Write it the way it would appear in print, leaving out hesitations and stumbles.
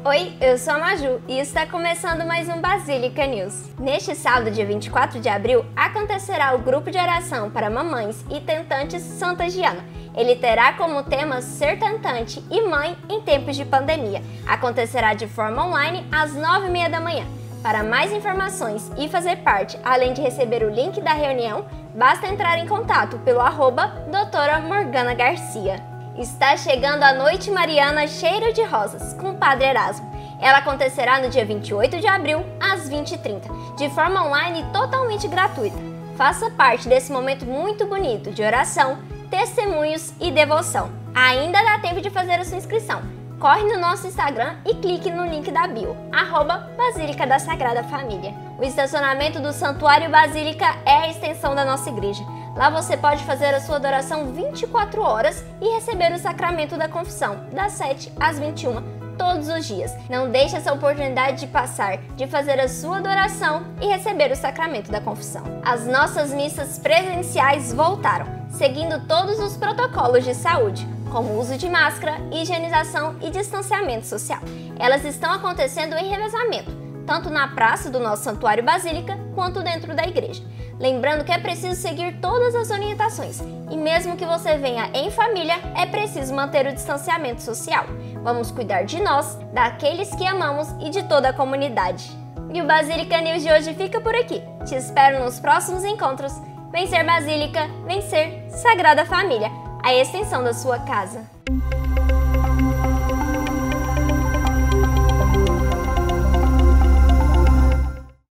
Oi, eu sou a Maju e está começando mais um Basílica News. Neste sábado, dia 24 de abril, acontecerá o grupo de oração para mamães e tentantes Santa Giana. Ele terá como tema ser tentante e mãe em tempos de pandemia. Acontecerá de forma online às 9h30 da manhã. Para mais informações e fazer parte, além de receber o link da reunião, basta entrar em contato pelo @doutora Morgana Garcia. Está chegando a Noite Mariana Cheiro de Rosas, com o Padre Erasmo. Ela acontecerá no dia 28 de abril, às 20h30, de forma online e totalmente gratuita. Faça parte desse momento muito bonito de oração, testemunhos e devoção. Ainda dá tempo de fazer a sua inscrição. Corre no nosso Instagram e clique no link da bio, @Basílica da Sagrada Família. O estacionamento do Santuário Basílica é a extensão da nossa igreja. Lá você pode fazer a sua adoração 24 horas e receber o sacramento da confissão, das 7 às 21, todos os dias. Não deixe essa oportunidade de passar, de fazer a sua adoração e receber o sacramento da confissão. As nossas missas presenciais voltaram, seguindo todos os protocolos de saúde, como uso de máscara, higienização e distanciamento social. Elas estão acontecendo em revezamento, tanto na praça do nosso Santuário Basílica, quanto dentro da igreja. Lembrando que é preciso seguir todas as orientações, e mesmo que você venha em família, é preciso manter o distanciamento social. Vamos cuidar de nós, daqueles que amamos e de toda a comunidade. E o Basílica News de hoje fica por aqui. Te espero nos próximos encontros. Vencer Basílica, vencer Sagrada Família, a extensão da sua casa.